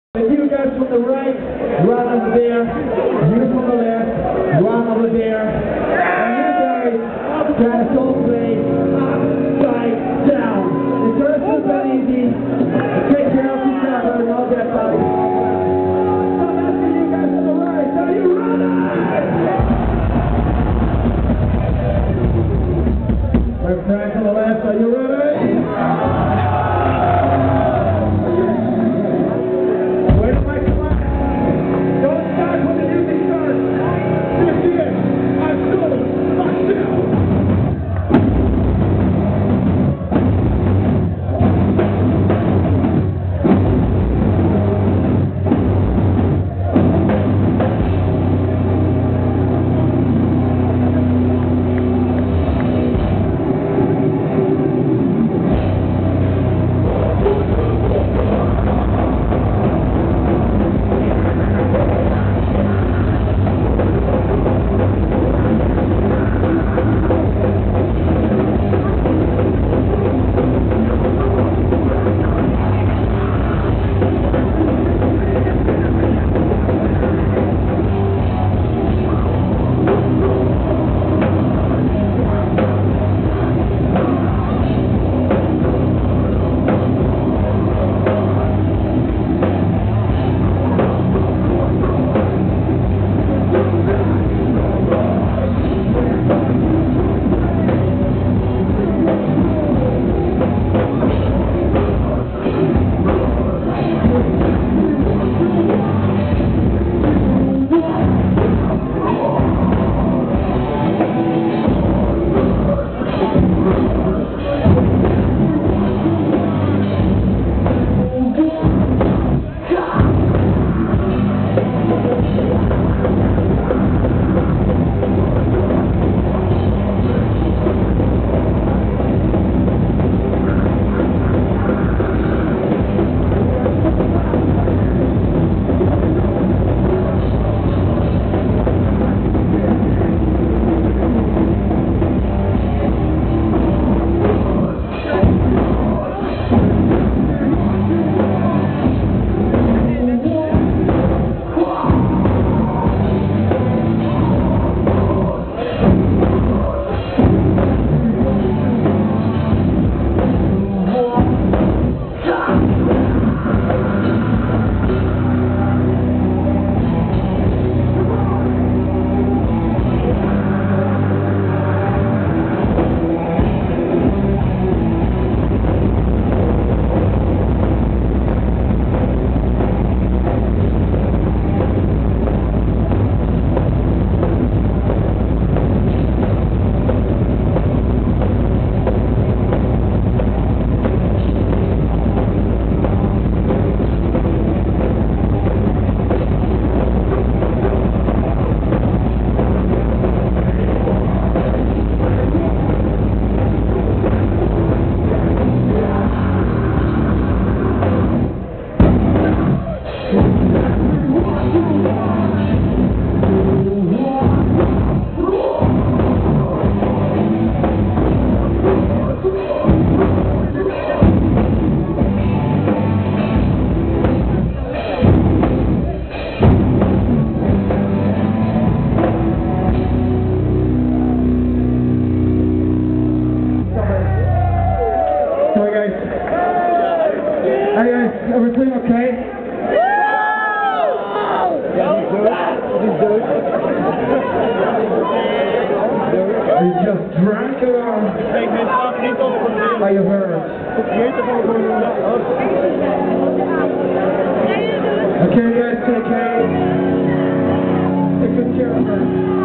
And you guys from the right, run over there. You from the left, run over there. And you guys gotta go play upside down. The first is not easy. Take care of each other and all that stuff. I'm asking you guys from the right, are you ready? My friends on the left, are you ready? Everything okay? Are you just drunk or are you hurt? Okay, guys, take care. Take good care of her.